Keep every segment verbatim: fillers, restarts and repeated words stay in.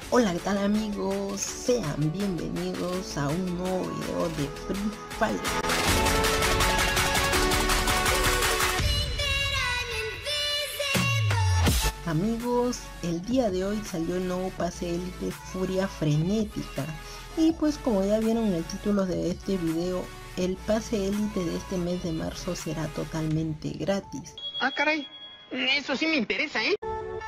Hola, ¿qué tal amigos? Sean bienvenidos a un nuevo video de Free Fire. Amigos, el día de hoy salió el nuevo pase élite Furia Frenética. Y pues como ya vieron en el título de este video, el pase élite de este mes de marzo será totalmente gratis. Ah, caray, eso sí me interesa, ¿eh?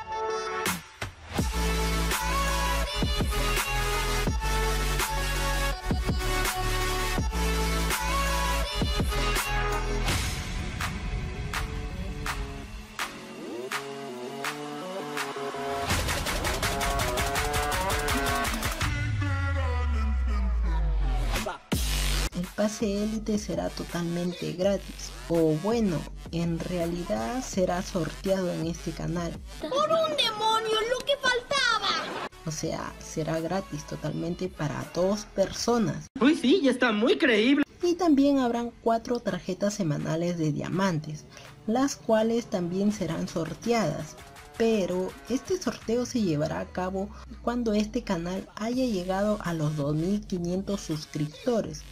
El pase élite será totalmente gratis, o bueno, en realidad será sorteado en este canal. ¡Por un demonio, lo que faltaba! O sea, será gratis totalmente para dos personas. Uy, sí, ya está muy creíble. Y también habrán cuatro tarjetas semanales de diamantes, las cuales también serán sorteadas. Pero este sorteo se llevará a cabo cuando este canal haya llegado a los dos mil quinientos suscriptores.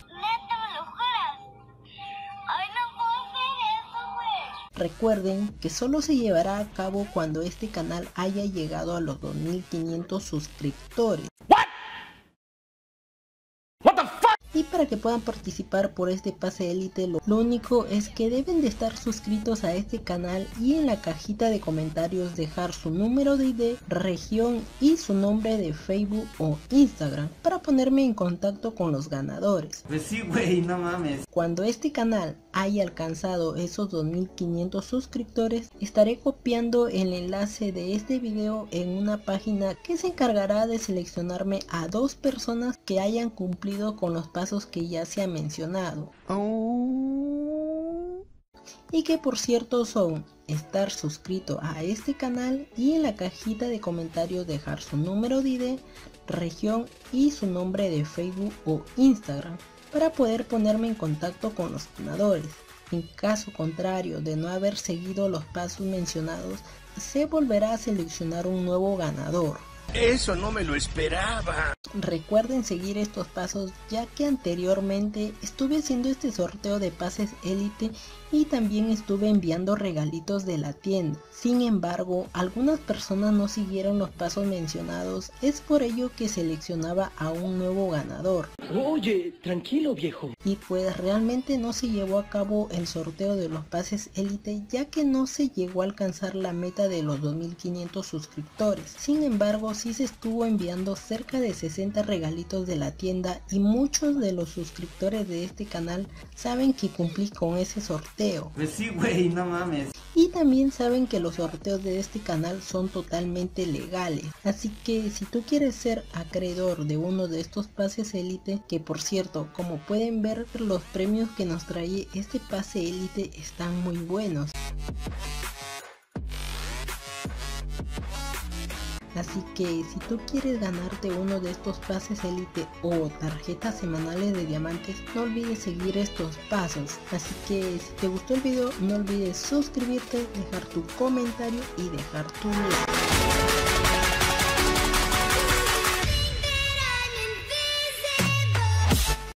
Recuerden que solo se llevará a cabo cuando este canal haya llegado a los dos mil quinientos suscriptores. What? What the fuck? Y para que puedan participar por este pase élite, lo, lo único es que deben de estar suscritos a este canal y en la cajita de comentarios dejar su número de I D, región y su nombre de Facebook o Instagram para ponerme en contacto con los ganadores. Pues sí, güey, no mames. Cuando este canal haya alcanzado esos dos mil quinientos suscriptores, estaré copiando el enlace de este video en una página que se encargará de seleccionarme a dos personas que hayan cumplido con los pasos que ya se ha mencionado. Oh. Y que por cierto son estar suscrito a este canal y en la cajita de comentarios dejar su número de I D, región y su nombre de Facebook o Instagram para poder ponerme en contacto con los ganadores. En caso contrario de no haber seguido los pasos mencionados, se volverá a seleccionar un nuevo ganador. Eso no me lo esperaba. Recuerden seguir estos pasos, ya que anteriormente estuve haciendo este sorteo de pases élite y también estuve enviando regalitos de la tienda. Sin embargo, algunas personas no siguieron los pasos mencionados, es por ello que seleccionaba a un nuevo ganador. Oye, tranquilo viejo. Y pues realmente no se llevó a cabo el sorteo de los pases élite, ya que no se llegó a alcanzar la meta de los dos mil quinientos suscriptores. Sin embargo, sí se estuvo enviando cerca de sesenta regalitos de la tienda y muchos de los suscriptores de este canal saben que cumplí con ese sorteo. Pues sí, güey, no mames. Y también saben que los sorteos de este canal son totalmente legales. Así que si tú quieres ser acreedor de uno de estos pases élite, que por cierto, como pueden ver, los premios que nos trae este pase élite están muy buenos. Así que si tú quieres ganarte uno de estos pases élite o tarjetas semanales de diamantes, no olvides seguir estos pasos. Así que si te gustó el video, no olvides suscribirte, dejar tu comentario y dejar tu like.